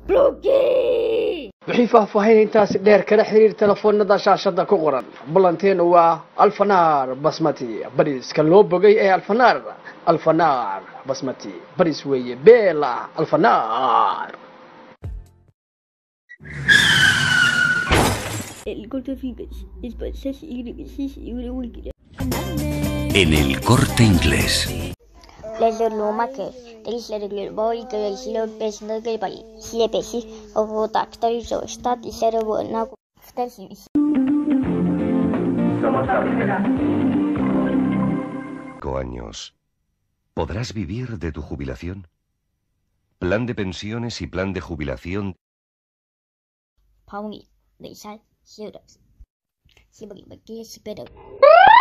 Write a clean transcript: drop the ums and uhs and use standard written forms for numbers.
wixii faahfaahin intaasi dheer kala xiriir telefoonada shaashada ku qoran ballanteenu waa alfanaar basmati bariiska loo bogay ee alfanaar basmati bariis weeye beela alfanaar. El Corte Inglés es para En el Corte Inglés. Les lomake, teisleril boikel silopes nögelbali, siepesi, ovu taktoriso, statisero nagu, ftesivis. 5 años. ¿Podrás vivir de tu jubilación? Plan de pensiones y plan de jubilación. Paungi, de sal, siuras. Siempre me quieres esperar.